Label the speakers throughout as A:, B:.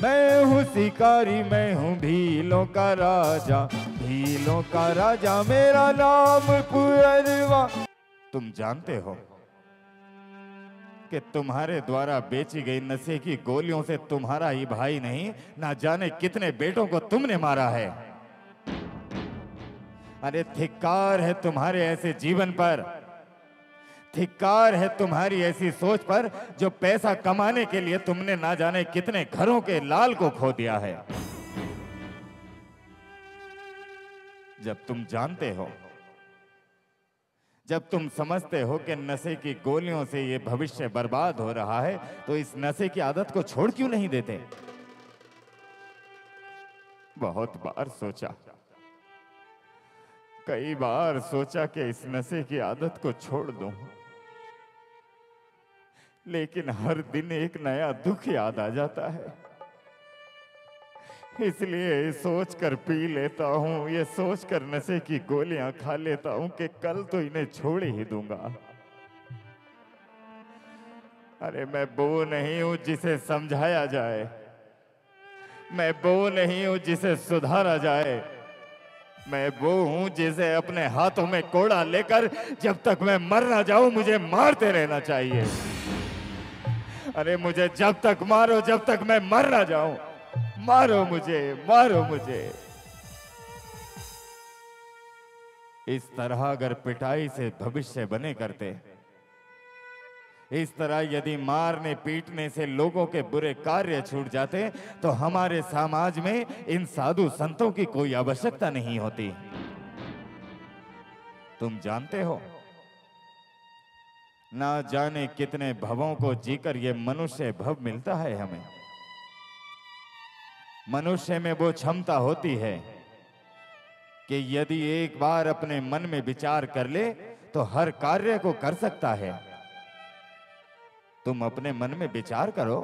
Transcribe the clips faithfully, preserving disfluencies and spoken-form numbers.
A: मैं हूँ शिकारी, मैं हूँ भीलों का राजा, भीलों का राजा मेरा नाम पुरवा। तुम जानते हो कि तुम्हारे द्वारा बेची गई नशे की गोलियों से तुम्हारा ही भाई नहीं, ना जाने कितने बेटों को तुमने मारा है। अरे धिक्कार है तुम्हारे ऐसे जीवन पर, धिक्कार है तुम्हारी ऐसी सोच पर, जो पैसा कमाने के लिए तुमने ना जाने कितने घरों के लाल को खो दिया है। जब तुम जानते हो, जब तुम समझते हो कि नशे की गोलियों से ये भविष्य बर्बाद हो रहा है, तो इस नशे की आदत को छोड़ क्यों नहीं देते? बहुत बार सोचा, कई बार सोचा कि इस नशे की आदत को छोड़ दूं, लेकिन हर दिन एक नया दुख याद आ जाता है। इसलिए सोच कर पी लेता हूं, ये सोच कर नशे की गोलियां खा लेता हूं कि कल तो इन्हें छोड़ ही दूंगा। अरे मैं वो नहीं हूं जिसे समझाया जाए, मैं वो नहीं हूं जिसे सुधारा जाए, मैं वो हूं जिसे अपने हाथों में कोड़ा लेकर जब तक मैं मर ना जाऊं मुझे मारते रहना चाहिए। अरे मुझे जब तक मारो जब तक मैं मर ना जाऊं, मारो मुझे, मारो मुझे। इस तरह अगर पिटाई से भविष्य बने करते, इस तरह यदि मारने पीटने से लोगों के बुरे कार्य छूट जाते, तो हमारे समाज में इन साधु संतों की कोई आवश्यकता नहीं होती। तुम जानते हो, ना जाने कितने भवों को जीकर ये मनुष्य भव मिलता है हमें। मनुष्य में वो क्षमता होती है कि यदि एक बार अपने मन में विचार कर ले तो हर कार्य को कर सकता है। तुम अपने मन में विचार करो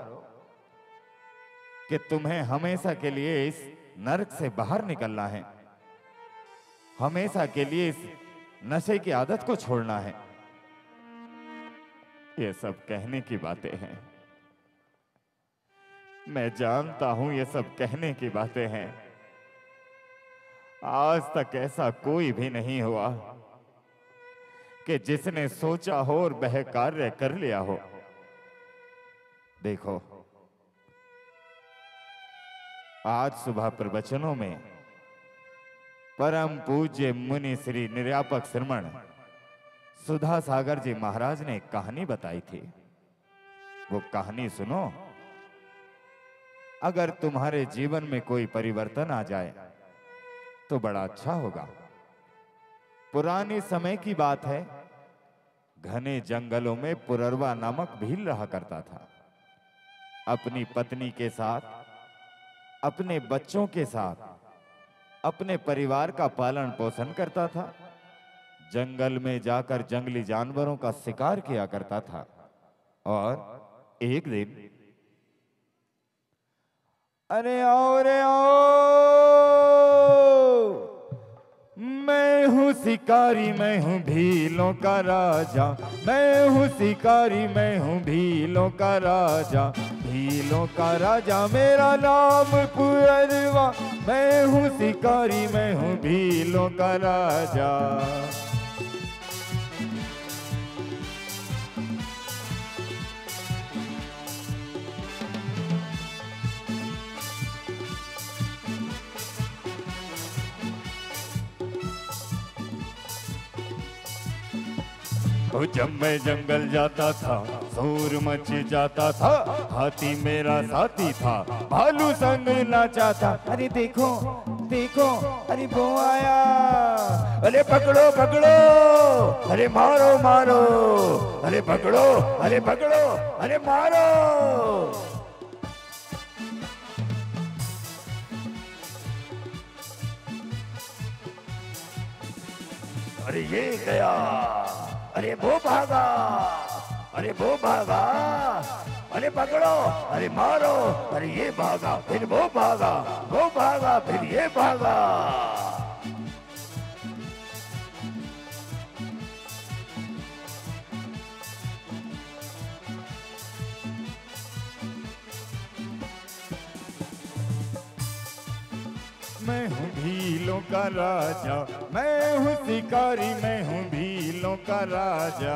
A: कि तुम्हें हमेशा के लिए इस नरक से बाहर निकलना है, हमेशा के लिए इस नशे की आदत को छोड़ना है। ये सब कहने की बातें हैं, मैं जानता हूं ये सब कहने की बातें हैं। आज तक ऐसा कोई भी नहीं हुआ कि जिसने सोचा हो और वह कार्य कर लिया हो। देखो, आज सुबह प्रवचनों में परम पूज्य मुनि श्री निर्यापक श्रमण सुधा सागर जी महाराज ने एक कहानी बताई थी। वो कहानी सुनो, अगर तुम्हारे जीवन में कोई परिवर्तन आ जाए तो बड़ा अच्छा होगा। पुराने समय की बात है, घने जंगलों में पुररवा नामक भील रहा करता था। अपनी पत्नी के साथ, अपने बच्चों के साथ, अपने परिवार का पालन पोषण करता था। जंगल में जाकर जंगली जानवरों का शिकार किया करता था। और एक दिन, अरे आओ रे आओ, मैं हूँ शिकारी, मैं हूँ भीलों का राजा, मैं हूँ शिकारी, मैं हूँ भीलों का राजा, भीलों का राजा मेरा नाम पुरवा। मैं हूँ शिकारी, मैं हूँ भीलों का राजा। जब मैं जंगल जाता था शोर मच जाता था, हाथी मेरा साथी था, भालू संग नाचा था। अरे देखो देखो, अरे वो आया, अरे पकड़ो पकड़ो, अरे मारो मारो, अरे पकड़ो, अरे पकड़ो, अरे मारो। अरे ये गया, अरे वो भागा, अरे वो भागा, अरे पकड़ो, अरे मारो, अरे ये भागा, फिर वो भागा, वो भागा, फिर ये भागा। मैं हूँ भीलों का राजा, मैं हूँ शिकारी, मैं हूँ भीलों का राजा।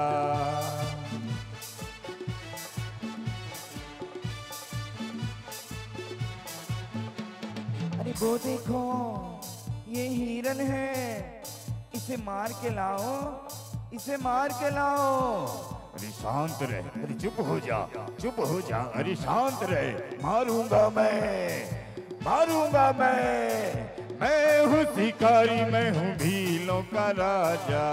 B: अरे वो देखो ये हिरन है, इसे मार के लाओ, इसे मार के लाओ।
A: अरे शांत रहे, अरे चुप हो जा, चुप हो जा, अरे शांत रहे। मारूंगा मैं, मारूंगा मैं, मैं हूँ शिकारी, मैं हूँ भीलों का राजा।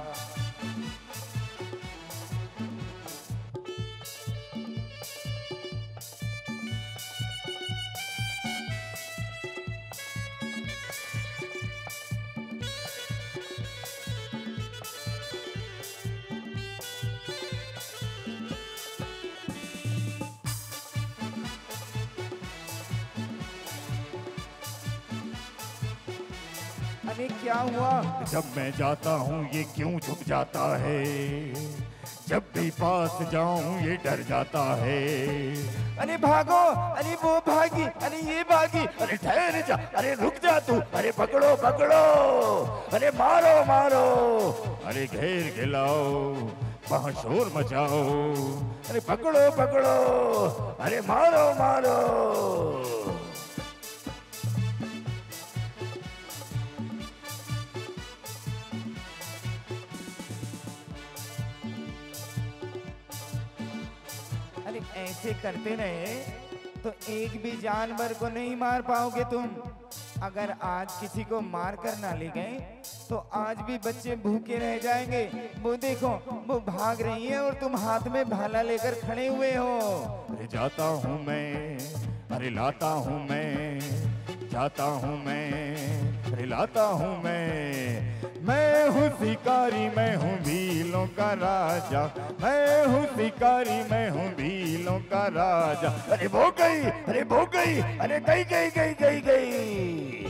B: अरे क्या हुआ?
A: जब मैं जाता हूँ ये क्यों छुप जाता है, जब भी पास जाऊँ ये डर जाता है।
B: अरे भागो, अरे वो भागी, अरे ये भागी।
A: अरे ठहर जा, अरे रुक जा तू, अरे पकड़ो पकड़ो, अरे मारो मारो, अरे घेर के लाओ, वहाँ शोर मचाओ, अरे पकड़ो पकड़ो, अरे मारो मारो।
B: अरे ऐसे करते रहे तो एक भी जानवर को नहीं मार पाओगे तुम। अगर आज किसी को मार कर ना ले गए तो आज भी बच्चे भूखे रह जाएंगे। वो देखो वो भाग रही है और तुम हाथ में भाला लेकर खड़े हुए हो।
A: अरे जाता हूँ मैं, अरे लाता हूँ मैं, जाता हूँ मैं, अरे लाता हूँ मैं, मैं हूँ शिकारी, मैं हूँ भीलों का राजा, मैं हूँ शिकारी, मैं हूँ भीलों का राजा। अरे वो गई, अरे वो गई, अरे गई गई गई गई गई।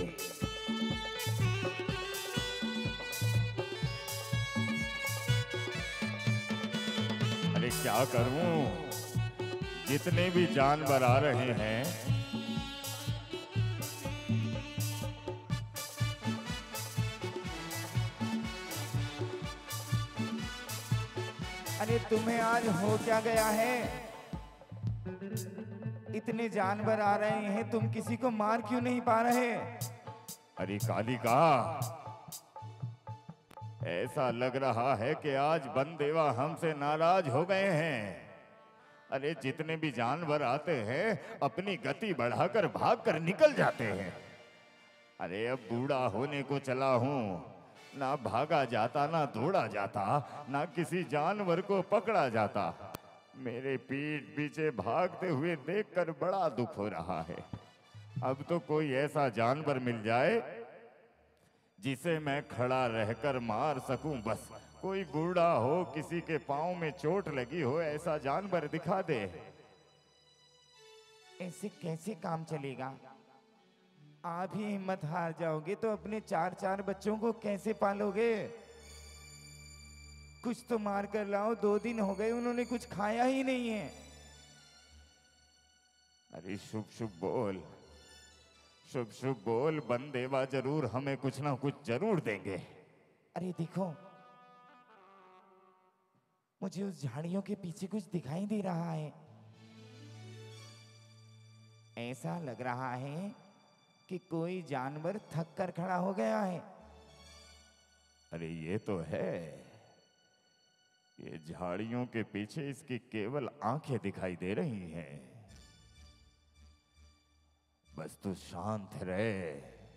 A: अरे क्या करूं, जितने भी जानवर आ रहे हैं
B: अरे तुम्हें आज हो क्या गया है? इतने जानवर आ रहे हैं, तुम किसी को मार क्यों नहीं पा रहे?
A: अरे कालिका, ऐसा लग रहा है कि आज वन देवा हमसे नाराज हो गए हैं। अरे जितने भी जानवर आते हैं अपनी गति बढ़ाकर भागकर निकल जाते हैं। अरे अब बूढ़ा होने को चला हूं, ना भागा जाता, ना दौड़ा जाता, ना किसी जानवर को पकड़ा जाता। मेरे पीठ पीछे भागते हुए देखकर बड़ा दुख हो रहा है। अब तो कोई ऐसा जानवर मिल जाए जिसे मैं खड़ा रहकर मार सकूं। बस कोई बूढ़ा हो, किसी के पांव में चोट लगी हो, ऐसा जानवर दिखा दे।
B: ऐसे कैसे काम चलेगा? आप ही हिम्मत हार जाओगे तो अपने चार चार बच्चों को कैसे पालोगे? कुछ तो मार कर लाओ, दो दिन हो गए उन्होंने कुछ खाया ही नहीं है।
A: अरे शुभ शुभ बोल, शुभ शुभ बोल, वन देवा जरूर हमें कुछ ना कुछ जरूर देंगे।
B: अरे देखो, मुझे उस झाड़ियों के पीछे कुछ दिखाई दे रहा है। ऐसा लग रहा है कि कोई जानवर थक कर खड़ा हो गया है।
A: अरे ये तो है, ये झाड़ियों के पीछे इसकी केवल आंखें दिखाई दे रही हैं। बस तू शांत रहे,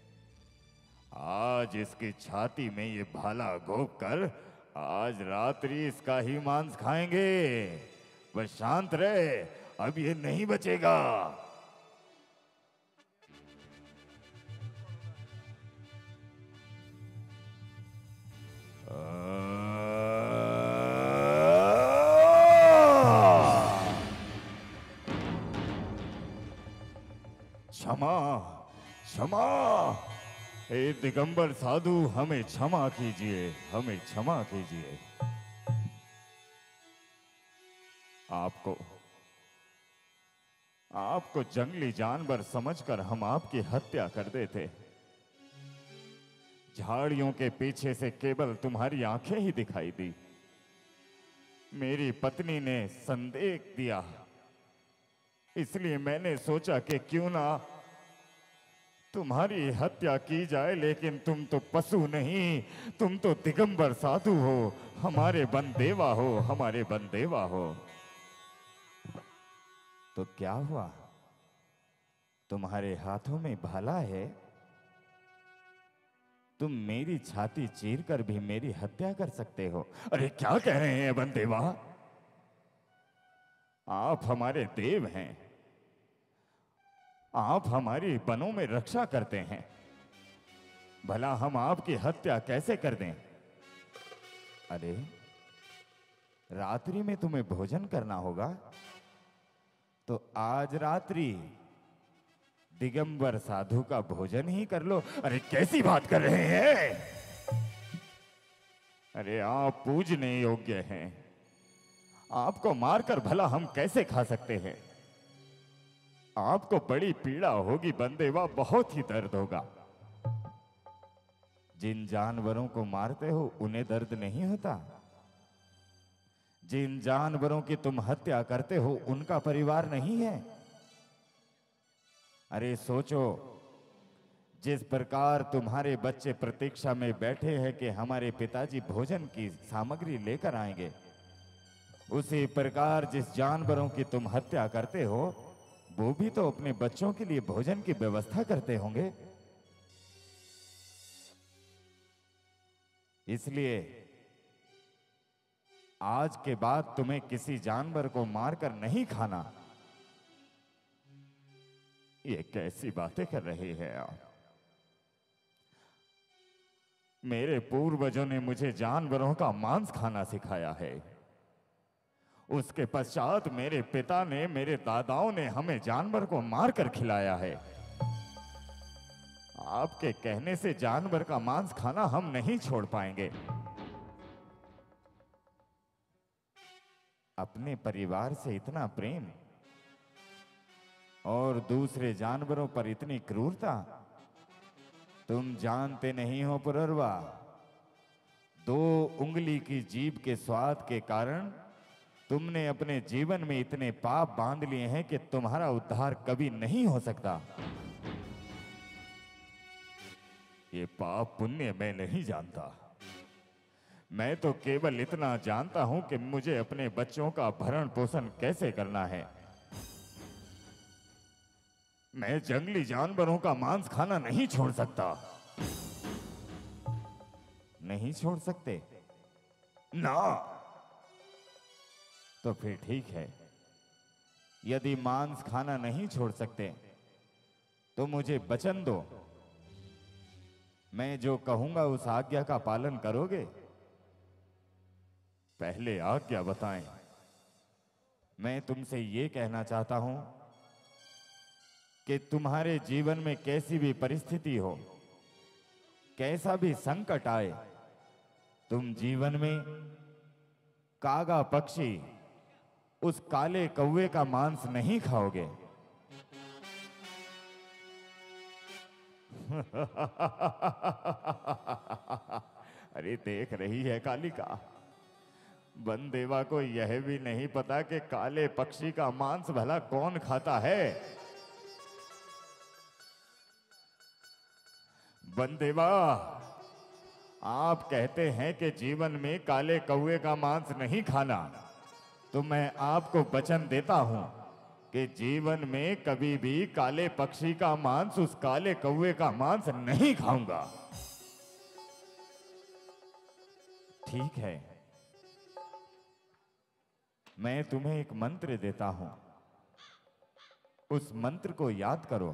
A: आज इसकी छाती में ये भाला घोंप कर आज रात्रि इसका ही मांस खाएंगे। बस शांत रहे, अब ये नहीं बचेगा। क्षमा क्षमा, हे दिगंबर साधु, हमें क्षमा कीजिए, हमें क्षमा कीजिए। आपको आपको जंगली जानवर समझकर हम आपकी हत्या कर देते, झाड़ियों के पीछे से केवल तुम्हारी आंखें ही दिखाई दी। मेरी पत्नी ने संदेह दिया, इसलिए मैंने सोचा कि क्यों ना तुम्हारी हत्या की जाए, लेकिन तुम तो पशु नहीं, तुम तो दिगंबर साधु हो, हमारे बंदेवा हो, हमारे बंदेवा हो। तो क्या हुआ, तुम्हारे हाथों में भाला है? तुम मेरी छाती चीर कर भी मेरी हत्या कर सकते हो। अरे क्या कह रहे हैं बंदेवा, आप हमारे देव हैं, आप हमारी वनों में रक्षा करते हैं, भला हम आपकी हत्या कैसे कर दें? अरे रात्रि में तुम्हें भोजन करना होगा, तो आज रात्रि दिगंबर साधु का भोजन ही कर लो। अरे कैसी बात कर रहे हैं? अरे आप पूजने योग्य हैं, आपको मारकर भला हम कैसे खा सकते हैं? आपको बड़ी पीड़ा होगी बंदेवा, बहुत ही दर्द होगा। जिन जानवरों को मारते हो उन्हें दर्द नहीं होता, जिन जानवरों की तुम हत्या करते हो उनका परिवार नहीं है। अरे सोचो, जिस प्रकार तुम्हारे बच्चे प्रतीक्षा में बैठे हैं कि हमारे पिताजी भोजन की सामग्री लेकर आएंगे, उसी प्रकार जिस जानवरों की तुम हत्या करते हो वो भी तो अपने बच्चों के लिए भोजन की व्यवस्था करते होंगे। इसलिए आज के बाद तुम्हें किसी जानवर को मारकर नहीं खाना। ये कैसी बातें कर रहे हैं आप? मेरे पूर्वजों ने मुझे जानवरों का मांस खाना सिखाया है, उसके पश्चात मेरे पिता ने, मेरे दादाओं ने हमें जानवर को मारकर खिलाया है। आपके कहने से जानवर का मांस खाना हम नहीं छोड़ पाएंगे। अपने परिवार से इतना प्रेम और दूसरे जानवरों पर इतनी क्रूरता, तुम जानते नहीं हो पुररवा। दो उंगली की जीभ के स्वाद के कारण तुमने अपने जीवन में इतने पाप बांध लिए हैं कि तुम्हारा उद्धार कभी नहीं हो सकता। ये पाप पुण्य मैं नहीं जानता, मैं तो केवल इतना जानता हूं कि मुझे अपने बच्चों का भरण पोषण कैसे करना है। मैं जंगली जानवरों का मांस खाना नहीं छोड़ सकता। नहीं छोड़ सकते ना? तो फिर ठीक है, यदि मांस खाना नहीं छोड़ सकते तो मुझे वचन दो, मैं जो कहूंगा उस आज्ञा का पालन करोगे? पहले आज्ञा बताएं। मैं तुमसे ये कहना चाहता हूं कि तुम्हारे जीवन में कैसी भी परिस्थिति हो, कैसा भी संकट आए, तुम जीवन में कागा पक्षी, उस काले कौवे का मांस नहीं खाओगे। अरे देख रही है कालिका, बंदेवा को यह भी नहीं पता कि काले पक्षी का मांस भला कौन खाता है। बंदेवा, आप कहते हैं कि जीवन में काले कौवे का मांस नहीं खाना, तो मैं आपको वचन देता हूं कि जीवन में कभी भी काले पक्षी का मांस, उस काले कौवे का मांस नहीं खाऊंगा। ठीक है, मैं तुम्हें एक मंत्र देता हूं, उस मंत्र को याद करो,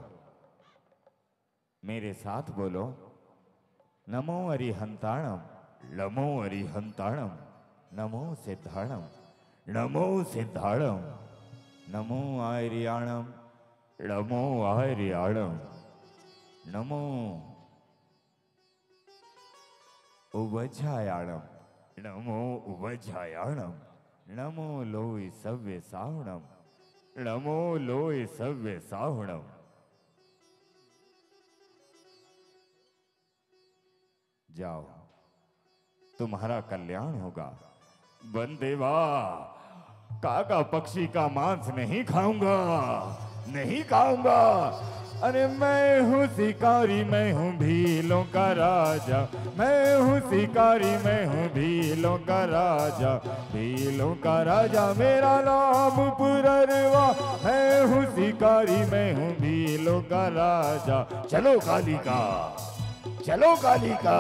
A: मेरे साथ बोलो। नमो अरिहंताणम, नमो अरिहंताणम, नमो सिद्धाणम, नमो सिद्धाणम, नमो आर्याणम, नमो आर्याणम, नमो उवझायाणम, नमो उवझायाणम, नमो लोय सव्य साहुणम, नमो लोय सव्य साहुणम। जाओ, तुम्हारा कल्याण होगा। बंदेवा, काका पक्षी का मांस नहीं खाऊंगा, नहीं खाऊंगा। अरे मैं हूँ शिकारी, मैं हूँ भीलों का राजा, मैं हूँ शिकारी, मैं हूँ भीलों का राजा, भीलों का राजा मेरा नाम पुररवा। मैं हूँ शिकारी, मैं हूँ भीलों का राजा। चलो कालिका, चलो कालिका।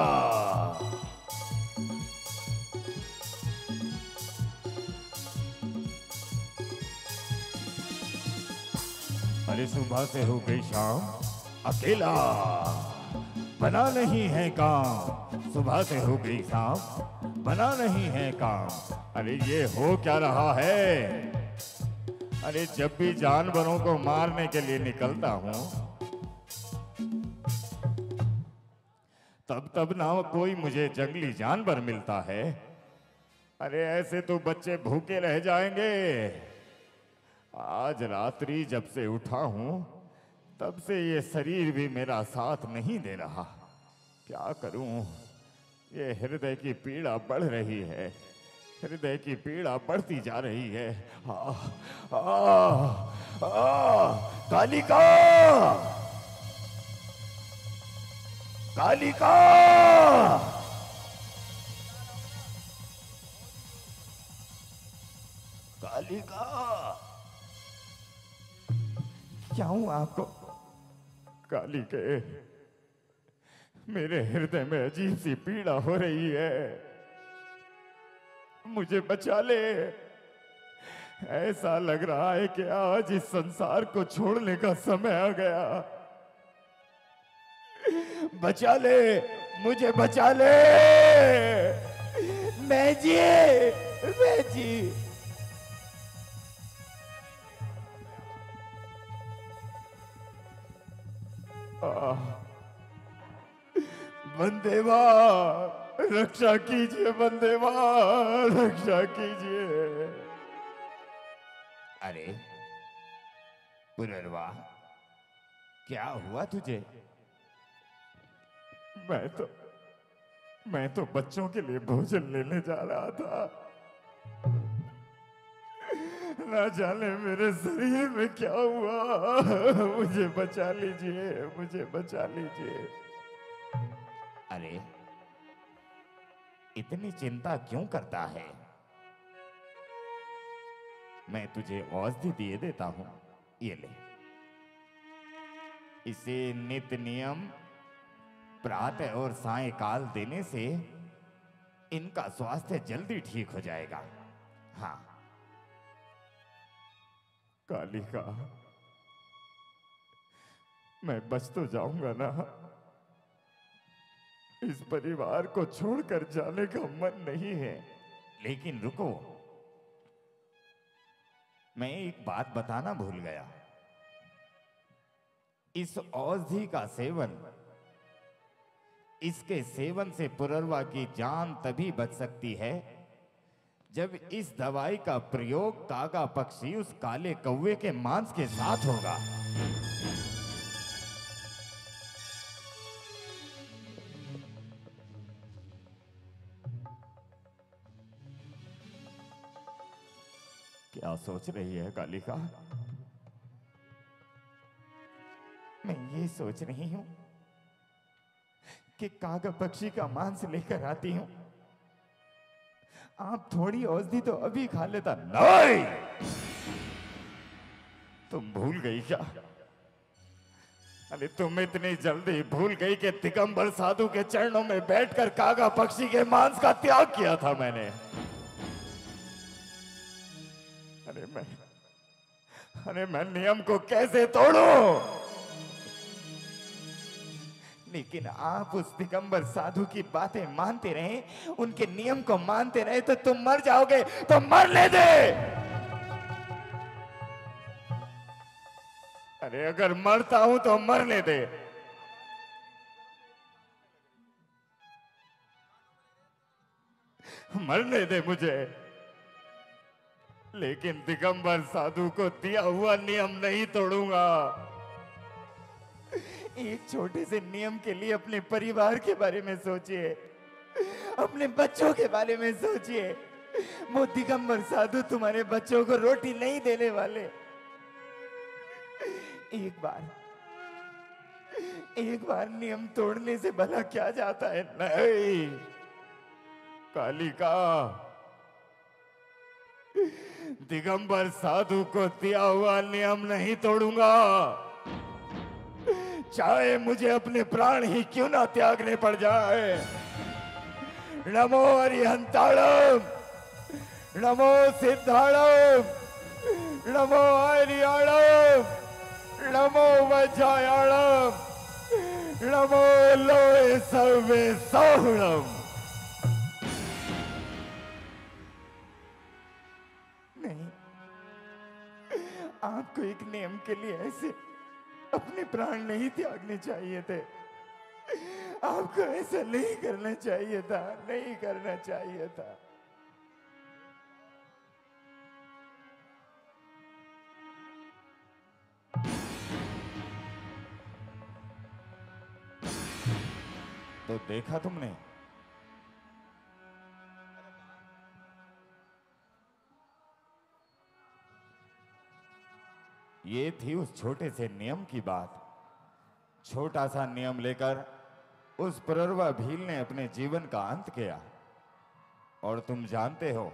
A: अरे सुबह से हो गई शाम, अकेला बना नहीं है काम। सुबह से हो गई शाम, बना नहीं है काम। अरे ये हो क्या रहा है? अरे जब भी जानवरों को मारने के लिए निकलता हूं, तब तब ना कोई मुझे जंगली जानवर मिलता है। अरे ऐसे तो बच्चे भूखे रह जाएंगे। आज रात्रि जब से उठा हूं, तब से ये शरीर भी मेरा साथ नहीं दे रहा। क्या करूं? ये हृदय की पीड़ा बढ़ रही है, हृदय की पीड़ा बढ़ती जा रही है। आ, आ, आ, कालिका, कालिका, कालिका।
B: क्या हूं आपको?
A: कालिके, मेरे हृदय में अजीब सी पीड़ा हो रही है, मुझे बचा ले। ऐसा लग रहा है कि आज इस संसार को छोड़ने का समय आ गया। बचा ले, मुझे बचा ले।
B: मैं जी, मैं जी।
A: बंदेवा, रक्षा कीजिए, बंदेवा, रक्षा कीजिए।
B: अरे पुनर्वा, क्या हुआ तुझे?
A: मैं तो मैं तो बच्चों के लिए भोजन लेने जा रहा था। ना जाने मेरे शरीर में क्या हुआ। मुझे बचा लीजिए, मुझे बचा लीजिए।
B: अरे इतनी चिंता क्यों करता है? मैं तुझे औषधि दिए देता हूं, ये ले। इसे नित्य नियम प्रातः और सायंकाल देने से इनका स्वास्थ्य जल्दी ठीक हो जाएगा। हाँ।
A: कालिका, मैं बच तो जाऊंगा ना? इस परिवार को छोड़कर जाने का मन नहीं है।
B: लेकिन रुको, मैं एक बात बताना भूल गया। इस औषधि का सेवन, इसके सेवन से पुररवा की जान तभी बच सकती है जब इस दवाई का प्रयोग कागा पक्षी उस काले कौवे के मांस के साथ होगा।
A: क्या सोच रही है कालिका?
B: मैं ये सोच रही हूं कि कागा पक्षी का मांस लेकर आती हूं, आप थोड़ी औषधि तो अभी खा लेता।
A: नहीं, तुम भूल गई क्या? अरे तुम इतनी जल्दी भूल गई कि दिगंबर साधु के चरणों में बैठकर कागा पक्षी के मांस का त्याग किया था मैंने। अरे मैं अरे मैं नियम को कैसे तोड़ूं?
B: लेकिन आप उस दिगंबर साधु की बातें मानते रहे, उनके नियम को मानते रहे तो तुम मर जाओगे। तो मरने दे।
A: अरे अगर मरता हूं तो मरने दे। मरने दे मुझे, लेकिन दिगंबर साधु को दिया हुआ नियम नहीं तोड़ूंगा।
B: एक छोटे से नियम के लिए अपने परिवार के बारे में सोचिए, अपने बच्चों के बारे में सोचिए। वो दिगंबर साधु तुम्हारे बच्चों को रोटी नहीं देने वाले। एक बार एक बार नियम तोड़ने से भला क्या जाता है?
A: नहीं कालिका, दिगंबर साधु को दिया हुआ नियम नहीं तोड़ूंगा, चाहे मुझे अपने प्राण ही क्यों ना त्यागने पड़ जाए। नमो अरिहंताणम, नमो सिद्धाणम, नमो आर्याणम, नमो वज्रायाणम, नमो लोहे सर्वे साहुणम।
B: नहीं, आपको एक नियम के लिए ऐसे अपने प्राण नहीं त्यागने चाहिए थे। आपको ऐसा नहीं करना चाहिए था, नहीं करना चाहिए था।
A: तो देखा तुमने, ये थी उस छोटे से नियम की बात। छोटा सा नियम लेकर उस पुररवा भील ने अपने जीवन का अंत किया। और तुम जानते हो,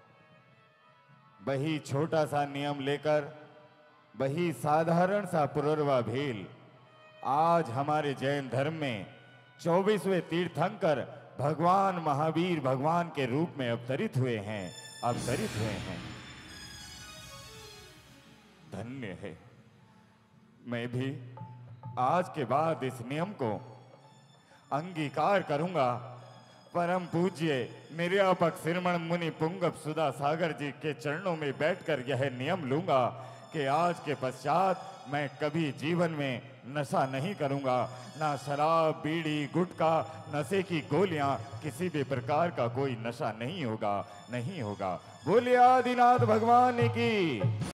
A: वही छोटा सा नियम लेकर वही साधारण सा पुररवा भील आज हमारे जैन धर्म में चौबीसवें तीर्थंकर भगवान महावीर भगवान के रूप में अवतरित हुए हैं, अवतरित हुए हैं। धन्य है। मैं भी आज के बाद इस नियम को अंगीकार करूंगा। परम पूज्य निर्यापक श्रीमण मुनि पुंगव सुधा सागर जी के चरणों में बैठकर यह नियम लूंगा कि आज के पश्चात मैं कभी जीवन में नशा नहीं करूंगा। ना शराब, बीड़ी, गुटखा, नशे की गोलियां, किसी भी प्रकार का कोई नशा नहीं होगा, नहीं होगा। बोलिए आदिनाथ भगवान की।